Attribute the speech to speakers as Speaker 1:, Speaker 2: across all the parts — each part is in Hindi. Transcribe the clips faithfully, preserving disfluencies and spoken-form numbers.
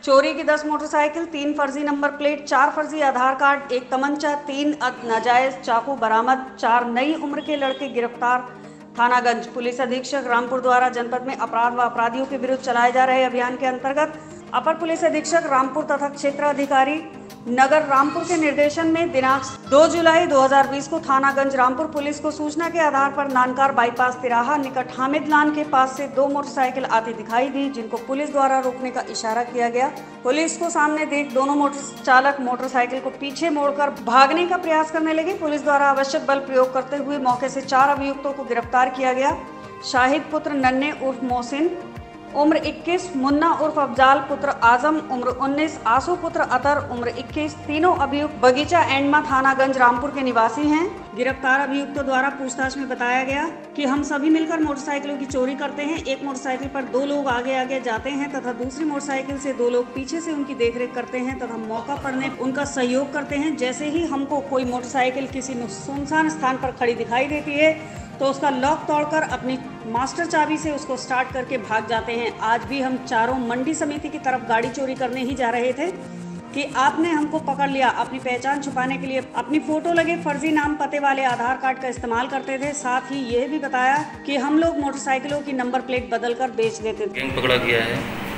Speaker 1: चोरी की दस मोटरसाइकिल, तीन फर्जी नंबर प्लेट, चार फर्जी आधार कार्ड, एक तमंचा, तीन नाजायज चाकू बरामद, चार नई उम्र के लड़के गिरफ्तार। थानागंज पुलिस अधीक्षक रामपुर द्वारा जनपद में अपराध व अपराधियों के विरुद्ध चलाए जा रहे अभियान के अंतर्गत अपर पुलिस अधीक्षक रामपुर तथा क्षेत्र अधिकारी नगर रामपुर के निर्देशन में दिनांक दो जुलाई दो हज़ार बीस को थानागंज रामपुर पुलिस को सूचना के आधार पर नानकार बाईपास तिराहा निकट हामिद लान के पास से दो मोटरसाइकिल आती दिखाई दी, जिनको पुलिस द्वारा रोकने का इशारा किया गया। पुलिस को सामने देख दोनों मोटर चालक मोटरसाइकिल को पीछे मोड़कर भागने का प्रयास करने लगे। पुलिस द्वारा आवश्यक बल प्रयोग करते हुए मौके से चार अभियुक्तों को गिरफ्तार किया गया। शाहिद पुत्र नन्हे उर्फ मोहसिन उम्र इक्कीस, मुन्ना उर्फ अफजाल पुत्र आजम उम्र उन्नीस, आसू पुत्र अतर उम्र इक्कीस, तीनों अभियुक्त बगीचा एंडमा थानागंज रामपुर के निवासी हैं। गिरफ्तार अभियुक्तों द्वारा पूछताछ में बताया गया कि हम सभी मिलकर मोटरसाइकिलों की चोरी करते हैं। एक मोटरसाइकिल पर दो लोग आगे आगे जाते हैं तथा दूसरी मोटरसाइकिल से दो लोग पीछे से उनकी देखरेख करते हैं तथा मौका पड़ने उनका सहयोग करते हैं। जैसे ही हमको कोई मोटरसाइकिल किसी सुनसान स्थान पर खड़ी दिखाई देती है तो उसका लॉक तोड़कर अपनी मास्टर चाबी से उसको स्टार्ट करके भाग जाते हैं। आज भी हम चारों मंडी समिति की तरफ गाड़ी चोरी करने ही जा रहे थे कि आपने हमको पकड़ लिया। अपनी पहचान छुपाने के लिए अपनी फोटो लगे फर्जी नाम पते वाले आधार कार्ड का इस्तेमाल करते थे। साथ ही यह भी बताया कि हम लोग मोटरसाइकिलों की नंबर प्लेट बदलकर बेच देते थे।
Speaker 2: गैंग पकड़ा गया है।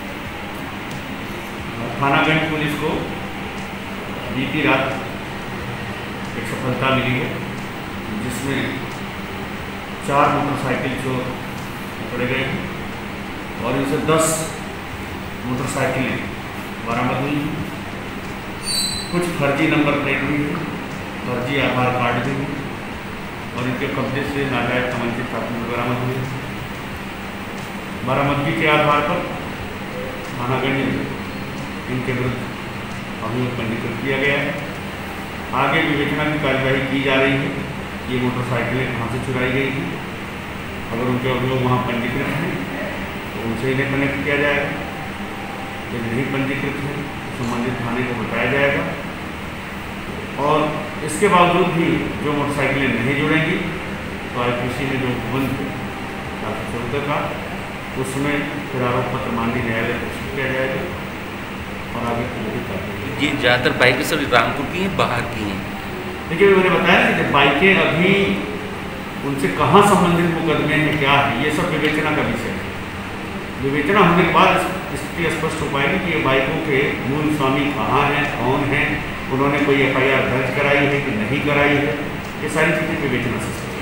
Speaker 3: थानागंज पुलिस को बीती रात एक सफलता मिली है, जिसमें चार मोटरसाइकिल चोर पकड़े गए और इनसे दस मोटरसाइकिलें बरामद हुई। कुछ फर्जी नंबर प्लेट भी है, फर्जी आधार कार्ड भी है और इनके कब्जे से नाजायज तमंचे चाकू बरामद हुए। बरामदगी के आधार पर थानागंज इनके विरुद्ध अभियोग पंजीकृत किया गया है। आगे विवेचना की कार्यवाही की जा रही है। ये मोटरसाइकिलें कहाँ से चुराई गई थी, अगर उनके अभियोग वहाँ पंजीकृत हैं तो उनसे इन्हें कनेक्ट किया जाएगा। यदि नहीं पंजीकृत है संबंधित थाने को बताया जाएगा और इसके बावजूद भी जो मोटरसाइकिलें नहीं जुड़ेंगी तो आई पी सी में जो उपबंध है चार सौ चौदह का, उसमें फिर आरोप पत्र माननीय न्यायालय घोषित किया जाएगा और आगे की
Speaker 2: ये ज़्यादातर बाइकें सब रामपुर की हैं, बाहर की हैं।
Speaker 3: देखिए मैंने बताया ना कि बाइकें अभी उनसे कहाँ संबंधित मुकदमे हैं, क्या है, ये सब विवेचना का विषय है। विवेचना होने के बाद स्थिति स्पष्ट हो पाएगी कि ये बाइकों के मूल स्वामी कहाँ हैं, कौन हैं, उन्होंने कोई एफ आई आर दर्ज कराई है कि नहीं कराई है। ये सारी चीज़ें विवेचना से